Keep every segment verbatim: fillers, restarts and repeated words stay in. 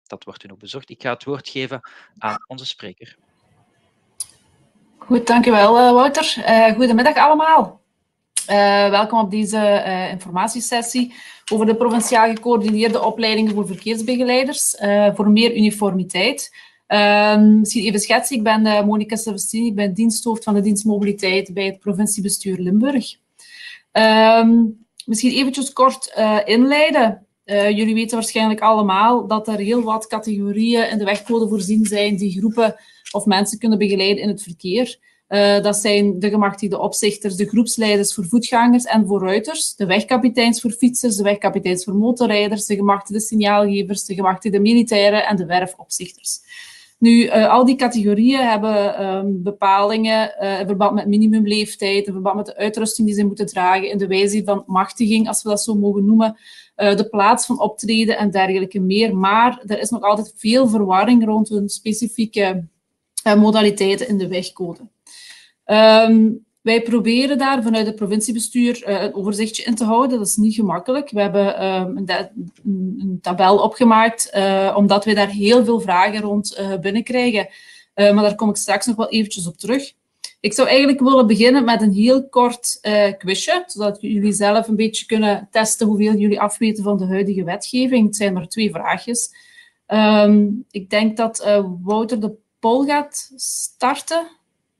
dat wordt u ook bezorgd. Ik ga het woord geven aan onze spreker. Goed, dankjewel uh, Wouter. Uh, goedemiddag allemaal. Uh, welkom op deze uh, informatiesessie over de provinciaal gecoördineerde opleidingen voor verkeersbegeleiders uh, voor meer uniformiteit. Uh, misschien even schetsen, ik ben uh, Monica Sevestini, ik ben diensthoofd van de dienst mobiliteit bij het provinciebestuur Limburg. Uh, misschien eventjes kort uh, inleiden. Uh, jullie weten waarschijnlijk allemaal dat er heel wat categorieën in de wegcode voorzien zijn die groepen of mensen kunnen begeleiden in het verkeer. Uh, dat zijn de gemachtigde opzichters, de groepsleiders voor voetgangers en voor ruiters, de wegkapiteins voor fietsers, de wegkapiteins voor motorrijders, de gemachtigde signaalgevers, de gemachtigde militairen en de werfopzichters. Nu, uh, al die categorieën hebben um, bepalingen uh, in verband met minimumleeftijd, in verband met de uitrusting die ze moeten dragen, in de wijze van machtiging, als we dat zo mogen noemen, uh, de plaats van optreden en dergelijke meer. Maar er is nog altijd veel verwarring rond hun specifieke uh, modaliteiten in de wegcode. Um, wij proberen daar vanuit het provinciebestuur uh, een overzichtje in te houden. Dat is niet gemakkelijk. We hebben um, een, een, een tabel opgemaakt, uh, omdat we daar heel veel vragen rond uh, binnenkrijgen. Uh, maar daar kom ik straks nog wel eventjes op terug. Ik zou eigenlijk willen beginnen met een heel kort uh, quizje, zodat jullie zelf een beetje kunnen testen hoeveel jullie afweten van de huidige wetgeving. Het zijn maar twee vraagjes. Um, ik denk dat uh, Wouter de poll gaat starten.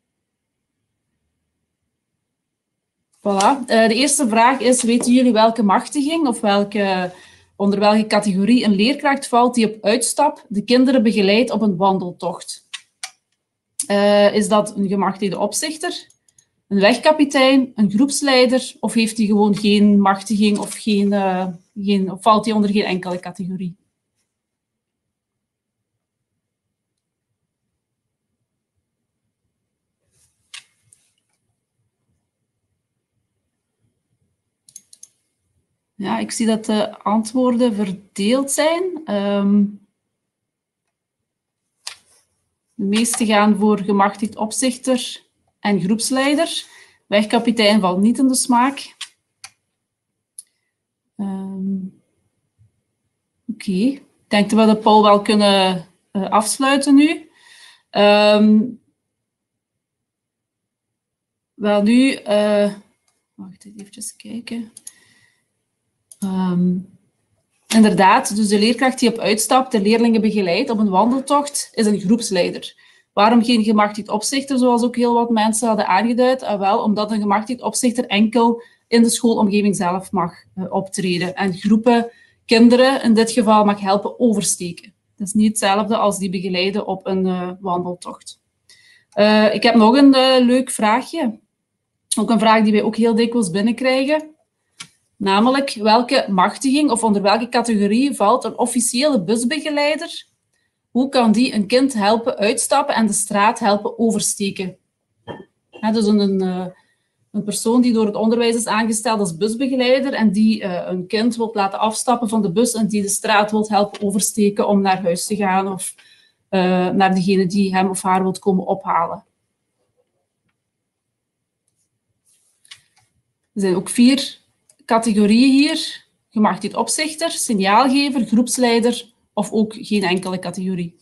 Voilà. Uh, de eerste vraag is, weten jullie welke machtiging of welke, onder welke categorie een leerkracht valt die op uitstap de kinderen begeleidt op een wandeltocht? Uh, is dat een gemachtigde opzichter, een wegkapitein, een groepsleider of heeft hij gewoon geen machtiging of, geen, uh, geen, of valt hij onder geen enkele categorie? Ja, ik zie dat de antwoorden verdeeld zijn. Um, de meeste gaan voor gemachtigd opzichter en groepsleider. Wegkapitein valt niet in de smaak. Um, Oké, okay. Ik denk dat we de poll wel kunnen uh, afsluiten nu. Um, wel nu, uh, wacht even kijken. Um, inderdaad, dus de leerkracht die op uitstap de leerlingen begeleidt op een wandeltocht is een groepsleider. Waarom geen gemachtigd opzichter, zoals ook heel wat mensen hadden aangeduid? Ah, wel, omdat een gemachtigd opzichter enkel in de schoolomgeving zelf mag uh, optreden en groepen kinderen in dit geval mag helpen oversteken. Dat is niet hetzelfde als die begeleiden op een uh, wandeltocht. Uh, ik heb nog een uh, leuk vraagje. Ook een vraag die wij ook heel dikwijls binnenkrijgen. Namelijk, welke machtiging of onder welke categorie valt een officiële busbegeleider? Hoe kan die een kind helpen uitstappen en de straat helpen oversteken? Ja, dus een, een persoon die door het onderwijs is aangesteld als busbegeleider en die uh, een kind wil laten afstappen van de bus en die de straat wil helpen oversteken om naar huis te gaan of uh, naar degene die hem of haar wil komen ophalen. Er zijn ook vier categorieën hier. Gemachtigd opzichter, signaalgever, groepsleider of ook geen enkele categorie.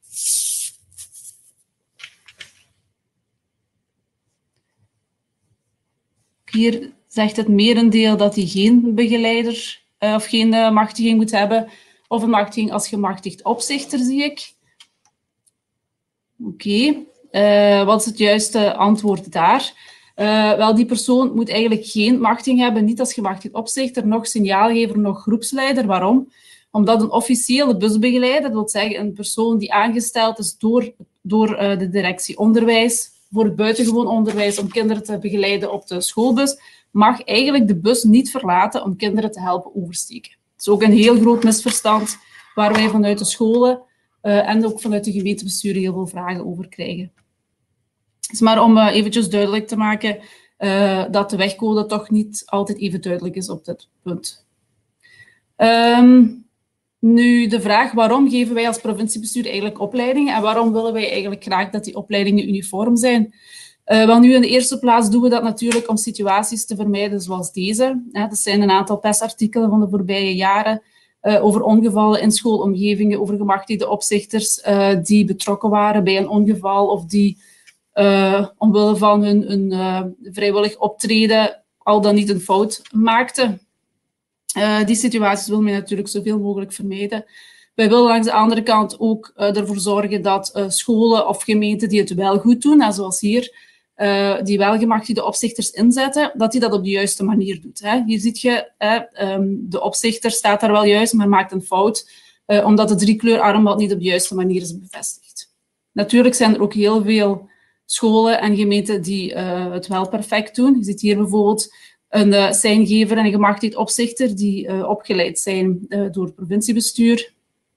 Hier zegt het merendeel dat hij geen begeleider uh, of geen uh, machtiging moet hebben. Of een machtiging als gemachtigd opzichter, zie ik. Oké, okay. uh, wat is het juiste antwoord daar? Uh, wel, die persoon moet eigenlijk geen machtiging hebben, niet als gemachtigd opzichter, nog signaalgever, nog groepsleider. Waarom? Omdat een officiële busbegeleider, dat wil zeggen een persoon die aangesteld is door, door uh, de directie onderwijs, voor het buitengewoon onderwijs, om kinderen te begeleiden op de schoolbus, mag eigenlijk de bus niet verlaten om kinderen te helpen oversteken. Dat is ook een heel groot misverstand waar wij vanuit de scholen uh, en ook vanuit de gemeentebesturen heel veel vragen over krijgen. Dus maar om uh, eventjes duidelijk te maken uh, dat de wegcode toch niet altijd even duidelijk is op dit punt. Um, nu de vraag, waarom geven wij als provinciebestuur eigenlijk opleidingen en waarom willen wij eigenlijk graag dat die opleidingen uniform zijn? Uh, wel nu in de eerste plaats doen we dat natuurlijk om situaties te vermijden zoals deze. Ja, dat zijn een aantal persartikelen van de voorbije jaren uh, over ongevallen in schoolomgevingen, over gemachtigde opzichters uh, die betrokken waren bij een ongeval of die uh, omwille van hun, hun uh, vrijwillig optreden al dan niet een fout maakten. Uh, die situaties wil men natuurlijk zoveel mogelijk vermijden. Wij willen langs de andere kant ook uh, ervoor zorgen dat uh, scholen of gemeenten die het wel goed doen, en zoals hier, uh, die wel gemachtigde opzichters inzetten, dat die dat op de juiste manier doet. Hè. Hier zie je, uh, um, de opzichter staat daar wel juist, maar maakt een fout, uh, omdat de driekleur armband niet op de juiste manier is bevestigd. Natuurlijk zijn er ook heel veel scholen en gemeenten die uh, het wel perfect doen. Je ziet hier bijvoorbeeld een uh, seingever en een gemachtigd opzichter die uh, opgeleid zijn uh, door het provinciebestuur.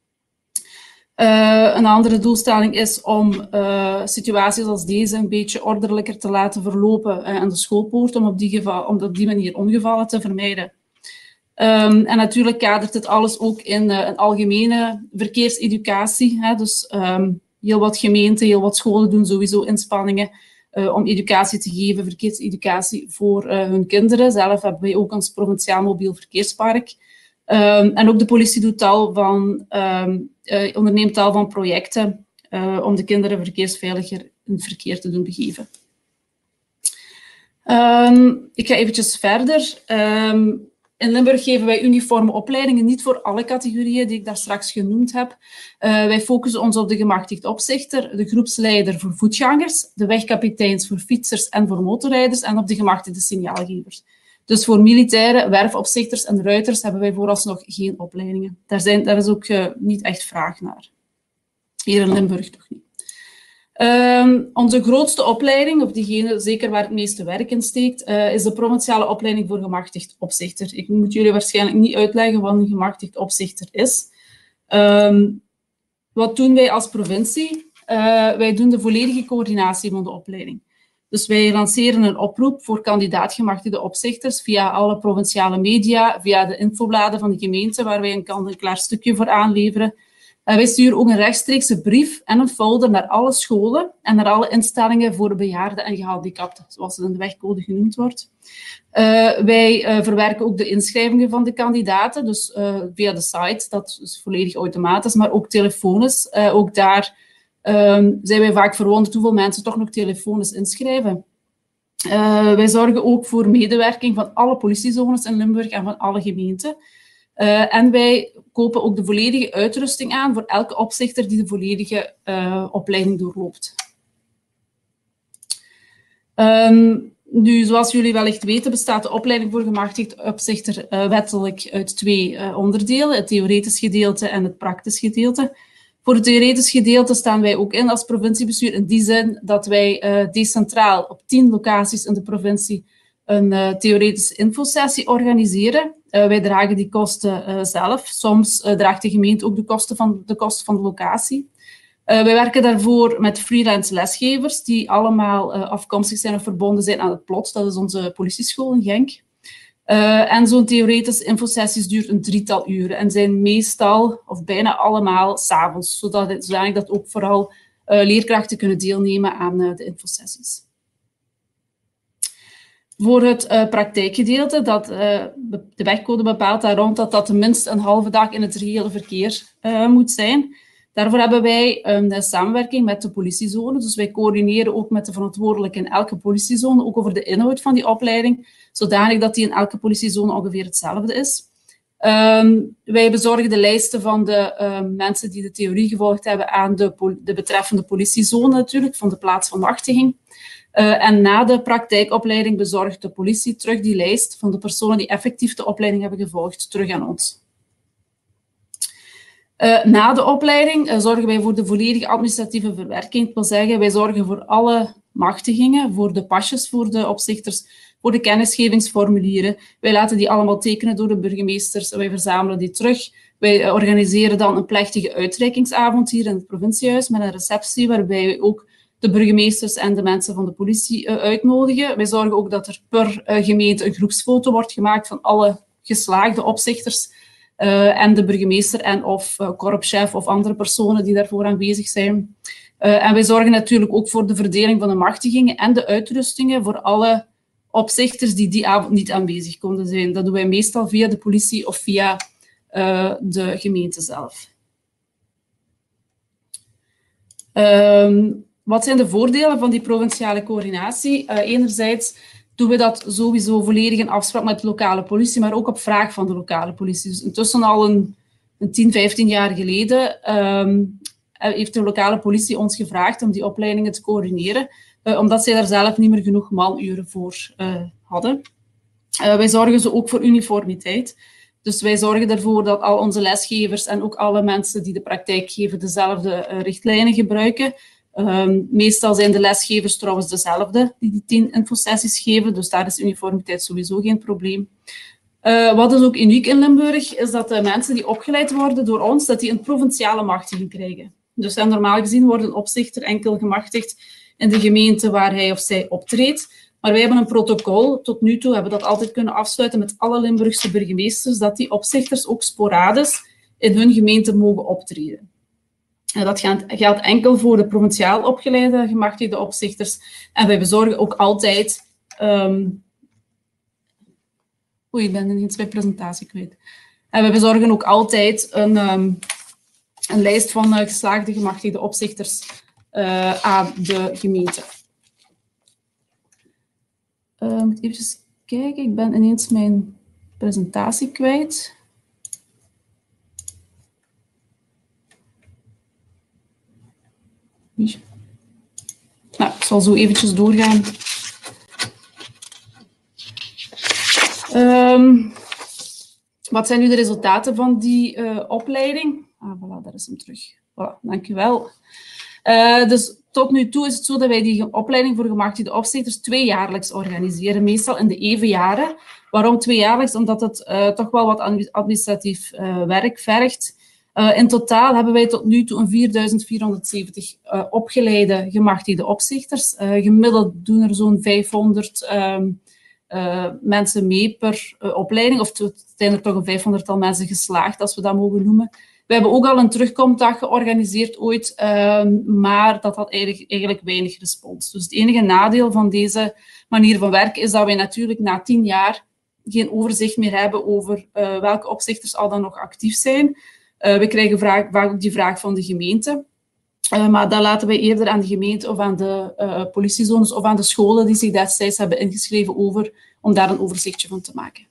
Uh, een andere doelstelling is om uh, situaties als deze een beetje ordelijker te laten verlopen uh, aan de schoolpoort, om op die, geval, om op die manier ongevallen te vermijden. Um, en natuurlijk kadert het alles ook in uh, een algemene verkeerseducatie. Hè, dus um, heel wat gemeenten, heel wat scholen doen sowieso inspanningen uh, om educatie te geven, verkeerseducatie voor uh, hun kinderen. Zelf hebben wij ook ons provinciaal mobiel verkeerspark. Um, en ook de politie doet tal van, um, uh, onderneemt tal van projecten uh, om de kinderen verkeersveiliger in het verkeer te doen begeven. Um, ik ga eventjes verder. Um, in Limburg geven wij uniforme opleidingen, niet voor alle categorieën die ik daar straks genoemd heb. Uh, wij focussen ons op de gemachtigd opzichter, de groepsleider voor voetgangers, de wegkapiteins voor fietsers en voor motorrijders en op de gemachtigde signaalgevers. Dus voor militairen, werfopzichters en ruiters hebben wij vooralsnog geen opleidingen. Daar, zijn, daar is ook uh, niet echt vraag naar. Hier in Limburg toch niet. Um, onze grootste opleiding, of diegene zeker waar het meeste werk in steekt, uh, is de provinciale opleiding voor gemachtigd opzichter. Ik moet jullie waarschijnlijk niet uitleggen wat een gemachtigd opzichter is. Um, wat doen wij als provincie? Uh, wij doen de volledige coördinatie van de opleiding. Dus wij lanceren een oproep voor kandidaat-gemachtigde opzichters via alle provinciale media, via de infobladen van de gemeente, waar wij een kant-en-klaar stukje voor aanleveren. En wij sturen ook een rechtstreekse brief en een folder naar alle scholen en naar alle instellingen voor bejaarden en gehandicapten, zoals het in de wegcode genoemd wordt. Uh, wij uh, verwerken ook de inschrijvingen van de kandidaten, dus uh, via de site, dat is volledig automatisch, maar ook telefonisch. Uh, ook daar Um, zijn wij vaak verwonderd hoeveel mensen toch nog telefonisch inschrijven. Uh, wij zorgen ook voor medewerking van alle politiezones in Limburg en van alle gemeenten. Uh, en wij kopen ook de volledige uitrusting aan voor elke opzichter die de volledige uh, opleiding doorloopt. Um, nu, zoals jullie wellicht weten, bestaat de opleiding voor gemachtigd opzichter uh, wettelijk uit twee uh, onderdelen, het theoretisch gedeelte en het praktisch gedeelte. Voor het theoretisch gedeelte staan wij ook in als provinciebestuur in die zin dat wij uh, decentraal op tien locaties in de provincie een uh, theoretische infosessie organiseren. Uh, wij dragen die kosten uh, zelf. Soms uh, draagt de gemeente ook de kosten van de, kosten van de locatie. Uh, wij werken daarvoor met freelance lesgevers die allemaal uh, afkomstig zijn of verbonden zijn aan het Plot. Dat is onze politieschool in Genk. Uh, en zo'n theoretische infosessies duurt een drietal uren en zijn meestal, of bijna allemaal, 's avonds, zodat, zodanig dat ook vooral uh, leerkrachten kunnen deelnemen aan uh, de infosessies. Voor het uh, praktijkgedeelte, dat, uh, de wegcode bepaalt daar rond dat dat tenminste een halve dag in het reële verkeer uh, moet zijn. Daarvoor hebben wij een samenwerking met de politiezone. Dus wij coördineren ook met de verantwoordelijke in elke politiezone, ook over de inhoud van die opleiding, zodanig dat die in elke politiezone ongeveer hetzelfde is. Um, wij bezorgen de lijsten van de uh, mensen die de theorie gevolgd hebben aan de, de betreffende politiezone natuurlijk, van de plaats van machtiging. Uh, en na de praktijkopleiding bezorgt de politie terug die lijst van de personen die effectief de opleiding hebben gevolgd, terug aan ons. Uh, na de opleiding uh, zorgen wij voor de volledige administratieve verwerking. Dat wil zeggen, wij zorgen voor alle machtigingen, voor de pasjes voor de opzichters, voor de kennisgevingsformulieren. Wij laten die allemaal tekenen door de burgemeesters. Wij verzamelen die terug. Wij uh, organiseren dan een plechtige uitreikingsavond hier in het provinciehuis met een receptie waarbij wij ook de burgemeesters en de mensen van de politie uh, uitnodigen. Wij zorgen ook dat er per uh, gemeente een groepsfoto wordt gemaakt van alle geslaagde opzichters uh, en de burgemeester en of uh, korpschef of andere personen die daarvoor aanwezig zijn. Uh, en wij zorgen natuurlijk ook voor de verdeling van de machtigingen en de uitrustingen voor alle opzichters die die avond niet aanwezig konden zijn. Dat doen wij meestal via de politie of via uh, de gemeente zelf. Um, wat zijn de voordelen van die provinciale coördinatie? Uh, enerzijds doen we dat sowieso volledig in afspraak met de lokale politie, maar ook op vraag van de lokale politie. Dus intussen al een, een tien, vijftien jaar geleden um, heeft de lokale politie ons gevraagd om die opleidingen te coördineren, uh, omdat zij daar zelf niet meer genoeg manuren voor uh, hadden. Uh, wij zorgen ze ook voor uniformiteit. Dus wij zorgen ervoor dat al onze lesgevers en ook alle mensen die de praktijk geven dezelfde uh, richtlijnen gebruiken. Um, meestal zijn de lesgevers trouwens dezelfde die die tien infosessies geven, dus daar is uniformiteit sowieso geen probleem. Uh, wat is ook uniek in Limburg, is dat de mensen die opgeleid worden door ons, dat die een provinciale machtiging krijgen. Dus en normaal gezien wordt een opzichter enkel gemachtigd in de gemeente waar hij of zij optreedt. Maar wij hebben een protocol, tot nu toe hebben we dat altijd kunnen afsluiten met alle Limburgse burgemeesters, dat die opzichters ook sporadisch in hun gemeente mogen optreden. En dat geldt enkel voor de provinciaal opgeleide gemachtigde opzichters. En wij bezorgen ook altijd... Um... Oei, ik ben ineens mijn presentatie kwijt. En wij bezorgen ook altijd een, um, een lijst van uh, geslaagde gemachtigde opzichters uh, aan de gemeente. Ik uh, moet even kijken, ik ben ineens mijn presentatie kwijt. Nou, ik zal zo eventjes doorgaan. Um, wat zijn nu de resultaten van die uh, opleiding? Ah, voilà, daar is hem terug. Voilà, dank u wel. Uh, dus tot nu toe is het zo dat wij die opleiding voor gemachtigde opzichters tweejaarlijks organiseren, meestal in de evenjaren. Waarom tweejaarlijks? Omdat het uh, toch wel wat administratief uh, werk vergt. Uh, in totaal hebben wij tot nu toe een vierduizend vierhonderdzeventig uh, opgeleide gemachtigde opzichters. Uh, gemiddeld doen er zo'n vijfhonderd um, uh, mensen mee per uh, opleiding, of het zijn er toch een vijfhonderdtal mensen geslaagd, als we dat mogen noemen. We hebben ook al een terugkomdag georganiseerd ooit, uh, maar dat had eigenlijk, eigenlijk weinig respons. Dus het enige nadeel van deze manier van werken is dat wij natuurlijk na tien jaar geen overzicht meer hebben over uh, welke opzichters al dan nog actief zijn. Uh, we krijgen vraag, vaak die vraag van de gemeente, uh, maar dat laten wij eerder aan de gemeente of aan de uh, politiezones of aan de scholen die zich destijds hebben ingeschreven over, om daar een overzichtje van te maken.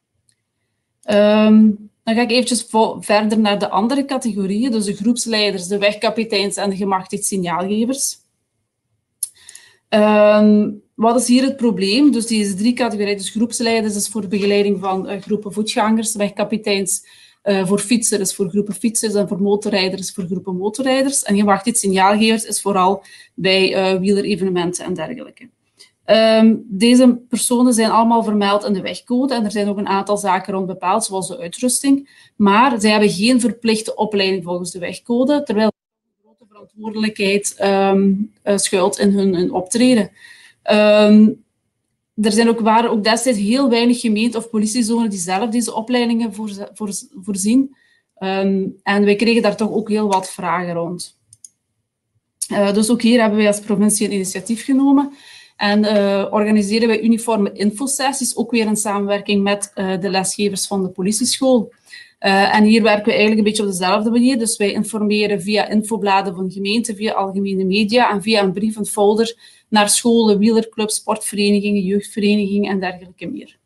Um, dan ga ik eventjes verder naar de andere categorieën, dus de groepsleiders, de wegkapiteins en de gemachtigd signaalgevers. Um, wat is hier het probleem? Dus deze drie categorieën, dus groepsleiders is voor de begeleiding van uh, groepen voetgangers, wegkapiteins uh, voor fietsers is voor groepen fietsers en voor motorrijders is voor groepen motorrijders. En gemachtigd signaalgevers is vooral bij uh, wielerevenementen en dergelijke. Um, deze personen zijn allemaal vermeld in de wegcode en er zijn ook een aantal zaken rond bepaald, zoals de uitrusting. Maar zij hebben geen verplichte opleiding volgens de wegcode, terwijl een grote verantwoordelijkheid um, uh, schuilt in hun, hun optreden. Um, er zijn ook, waren ook destijds heel weinig gemeenten of politiezonen die zelf deze opleidingen voor, voor, voorzien. Um, en wij kregen daar toch ook heel wat vragen rond. Uh, dus ook hier hebben wij als provincie een initiatief genomen. En uh, organiseren wij uniforme infosessies, ook weer in samenwerking met uh, de lesgevers van de politieschool. Uh, en hier werken we eigenlijk een beetje op dezelfde manier. Dus wij informeren via infobladen van gemeenten, via algemene media en via een brief en folder naar scholen, wielerclubs, sportverenigingen, jeugdverenigingen en dergelijke meer.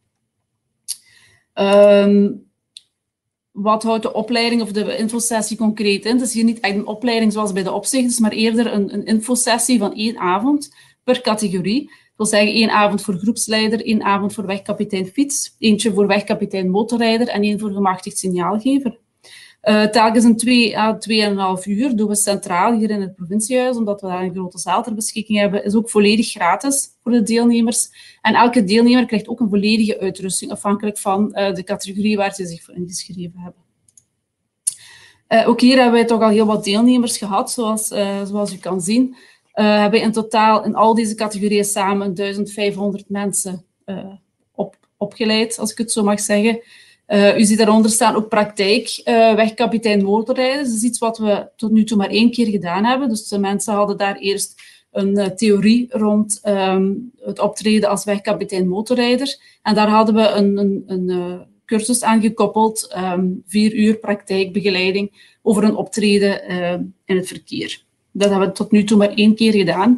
Um, wat houdt de opleiding of de infosessie concreet in? Het is hier niet echt een opleiding zoals bij de opzichters, maar eerder een, een infosessie van één avond per categorie. Dat wil zeggen één avond voor groepsleider, één avond voor wegkapitein fiets, eentje voor wegkapitein motorrijder en één voor gemachtigd signaalgever. Uh, telkens een twee à tweeënhalf uur doen we centraal hier in het provinciehuis, omdat we daar een grote zaal ter beschikking hebben, is ook volledig gratis voor de deelnemers. En elke deelnemer krijgt ook een volledige uitrusting, afhankelijk van uh, de categorie waar ze zich voor ingeschreven hebben. Uh, ook hier hebben wij toch al heel wat deelnemers gehad, zoals, uh, zoals u kan zien. Uh, hebben we in totaal in al deze categorieën samen duizend vijfhonderd mensen uh, op, opgeleid, als ik het zo mag zeggen. Uh, u ziet daaronder staan ook praktijk, uh, wegkapitein motorrijders. Dat is iets wat we tot nu toe maar één keer gedaan hebben. Dus de mensen hadden daar eerst een uh, theorie rond um, het optreden als wegkapitein motorrijder. En daar hadden we een, een, een uh, cursus aangekoppeld, um, vier uur praktijkbegeleiding over een optreden uh, in het verkeer. Dat hebben we tot nu toe maar één keer gedaan.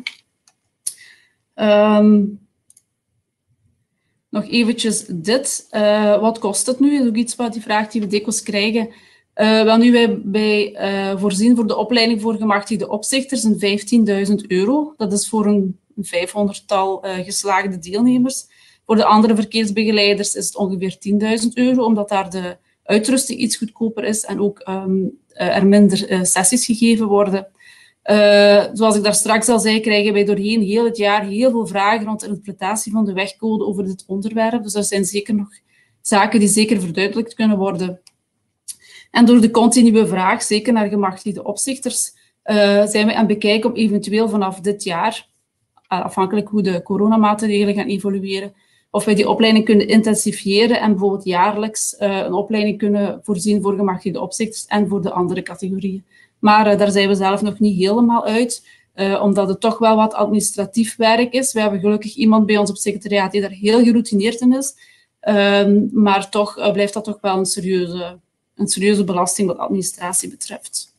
Um, nog eventjes dit. Uh, wat kost het nu? Dat is ook iets wat die vraag die we dikwijls krijgen. Uh, wel nu wij bij uh, voorzien voor de opleiding voor gemachtigde opzichters een vijftienduizend euro. Dat is voor een vijfhonderdtal uh, geslaagde deelnemers. Voor de andere verkeersbegeleiders is het ongeveer tienduizend euro, omdat daar de uitrusting iets goedkoper is en ook um, uh, er minder uh, sessies gegeven worden. Uh, zoals ik daar straks al zei, krijgen wij doorheen heel het jaar heel veel vragen rond de interpretatie van de wegcode over dit onderwerp. Dus er zijn zeker nog zaken die zeker verduidelijkt kunnen worden. En door de continue vraag, zeker naar gemachtigde opzichters, uh, zijn we aan het bekijken om eventueel vanaf dit jaar, afhankelijk hoe de coronamaatregelen gaan evolueren, of wij die opleiding kunnen intensifiëren en bijvoorbeeld jaarlijks uh, een opleiding kunnen voorzien voor gemachtigde opzichters en voor de andere categorieën. Maar uh, daar zijn we zelf nog niet helemaal uit, uh, omdat het toch wel wat administratief werk is. We hebben gelukkig iemand bij ons op het secretariaat die daar heel geroutineerd in is, uh, maar toch uh, blijft dat toch wel een serieuze, een serieuze belasting wat administratie betreft.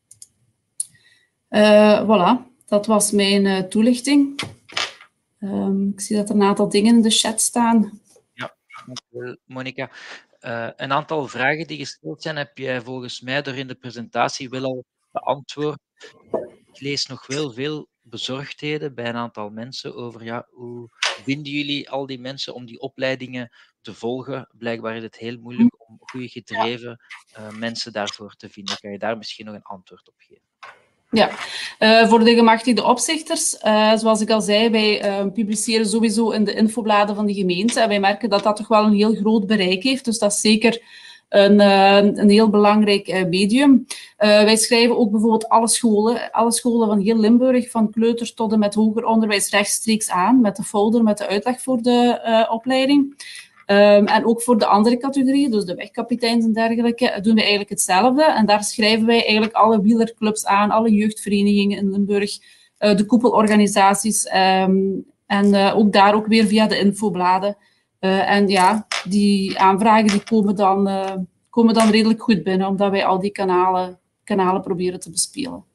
Uh, voilà. Dat was mijn uh, toelichting. Um, ik zie dat er een aantal dingen in de chat staan. Ja, dankjewel, Monica. Uh, een aantal vragen die gesteld zijn, heb jij volgens mij door in de presentatie wel al beantwoord. Ik lees nog wel veel bezorgdheden bij een aantal mensen over ja, hoe vinden jullie al die mensen om die opleidingen te volgen? Blijkbaar is het heel moeilijk om goede gedreven uh, mensen daarvoor te vinden. Kan je daar misschien nog een antwoord op geven? Ja, uh, voor de gemachtigde opzichters, uh, zoals ik al zei, wij uh, publiceren sowieso in de infobladen van de gemeente en wij merken dat dat toch wel een heel groot bereik heeft, dus dat is zeker een, uh, een heel belangrijk uh, medium. Uh, wij schrijven ook bijvoorbeeld alle scholen, alle scholen van heel Limburg, van kleuter tot en met hoger onderwijs rechtstreeks aan, met de folder, met de uitleg voor de uh, opleiding. Um, en ook voor de andere categorieën, dus de wegkapiteins en dergelijke, doen we eigenlijk hetzelfde. En daar schrijven wij eigenlijk alle wielerclubs aan, alle jeugdverenigingen in Limburg, uh, de koepelorganisaties. Um, en uh, ook daar ook weer via de infobladen. Uh, en ja, die aanvragen die komen, dan, uh, komen dan redelijk goed binnen, omdat wij al die kanalen, kanalen proberen te bespelen. Oké,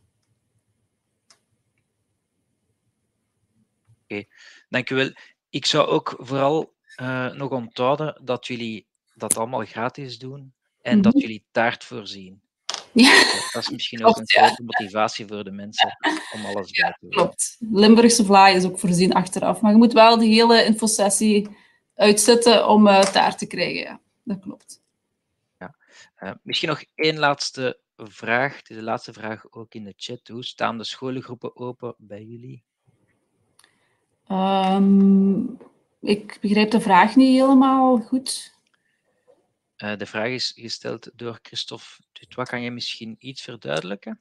okay. Dank u wel. Ik zou ook vooral Uh, nog onthouden dat jullie dat allemaal gratis doen en mm-hmm. dat jullie taart voorzien. Ja. Dat is misschien ook een ja. grote motivatie voor de mensen om alles ja, bij te doen. Klopt. Limburgse vlaai is ook voorzien achteraf, maar je moet wel de hele infosessie uitzetten om uh, taart te krijgen. Ja, dat klopt. Ja. Uh, misschien nog één laatste vraag. Het is de laatste vraag ook in de chat. Hoe staan de scholengroepen open bij jullie? Um... Ik begrijp de vraag niet helemaal goed. Uh, de vraag is gesteld door Christophe Dutois. Kan je misschien iets verduidelijken?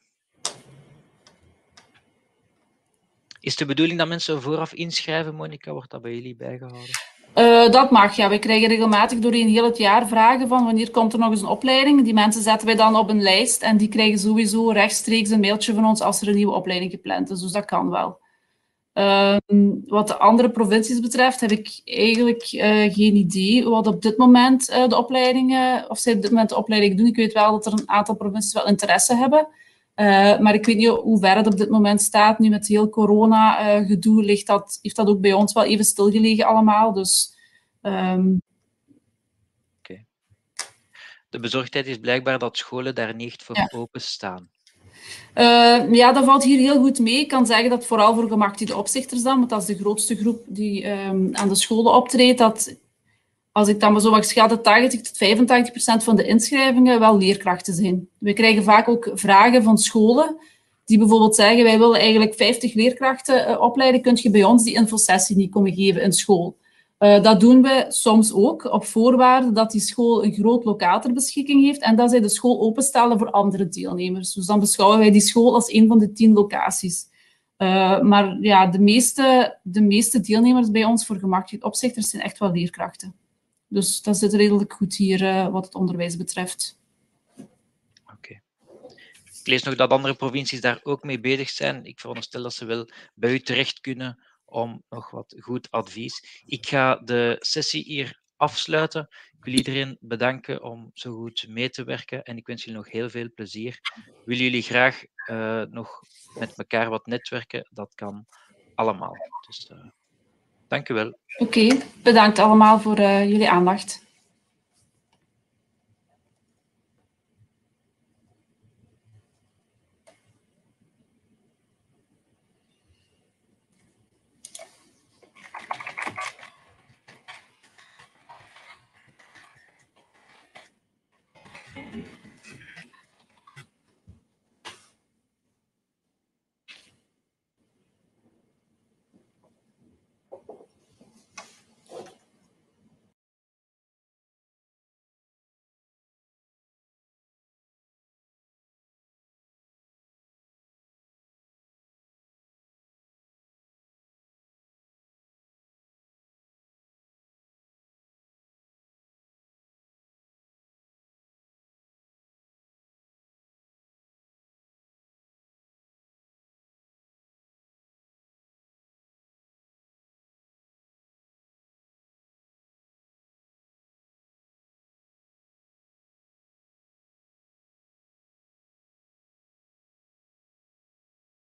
Is de bedoeling dat mensen vooraf inschrijven, Monica? Wordt dat bij jullie bijgehouden? Uh, dat mag, ja. We krijgen regelmatig doorheen heel het jaar vragen van wanneer komt er nog eens een opleiding. Die mensen zetten wij dan op een lijst en die krijgen sowieso rechtstreeks een mailtje van ons als er een nieuwe opleiding gepland is. Dus dat kan wel. Uh, wat de andere provincies betreft heb ik eigenlijk uh, geen idee wat op dit moment uh, de opleidingen, of zij op dit moment de opleiding doen. Ik weet wel dat er een aantal provincies wel interesse hebben, uh, maar ik weet niet hoe ver het op dit moment staat. Nu met heel corona-gedoe uh, ligt dat, heeft dat ook bij ons wel even stilgelegen allemaal. Dus, um... Oké. De bezorgdheid is blijkbaar dat scholen daar niet voor ja. openstaan. Uh, ja, dat valt hier heel goed mee. Ik kan zeggen dat vooral voor gemachtigde opzichters dan, want dat is de grootste groep die um, aan de scholen optreedt, dat als ik dan maar zo mag schatten, tachtig tot vijfentachtig procent van de inschrijvingen wel leerkrachten zijn. We krijgen vaak ook vragen van scholen die bijvoorbeeld zeggen, wij willen eigenlijk vijftig leerkrachten uh, opleiden, kunt je bij ons die infosessie niet komen geven in school? Uh, dat doen we soms ook, op voorwaarde dat die school een groot lokaal ter beschikking heeft en dat zij de school openstellen voor andere deelnemers. Dus dan beschouwen wij die school als een van de tien locaties. Uh, maar ja, de meeste, de meeste deelnemers bij ons voor gemachtigde opzichters zijn echt wel leerkrachten. Dus dat zit redelijk goed hier uh, wat het onderwijs betreft. Oké. Okay. Ik lees nog dat andere provincies daar ook mee bezig zijn. Ik veronderstel dat ze wel bij u terecht kunnen om nog wat goed advies. Ik ga de sessie hier afsluiten. Ik wil iedereen bedanken om zo goed mee te werken en ik wens jullie nog heel veel plezier. Willen jullie graag uh, nog met elkaar wat netwerken? Dat kan allemaal. Dus uh, dank u wel. Oké, okay, bedankt allemaal voor uh, jullie aandacht.